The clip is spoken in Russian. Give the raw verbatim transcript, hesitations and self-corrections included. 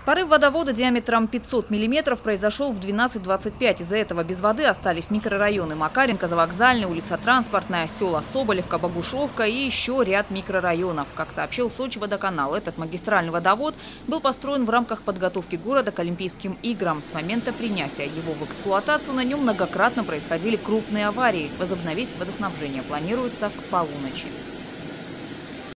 Порыв водовода диаметром пятьсот миллиметров произошел в двенадцать двадцать пять. Из-за этого без воды остались микрорайоны Макаренко, Завокзальный, улица Транспортная, села Соболевка, Богушевка и еще ряд микрорайонов. Как сообщил Сочи-водоканал, этот магистральный водовод был построен в рамках подготовки города к Олимпийским играм. С момента принятия его в эксплуатацию на нем многократно происходили крупные аварии. Возобновить водоснабжение планируется к полуночи.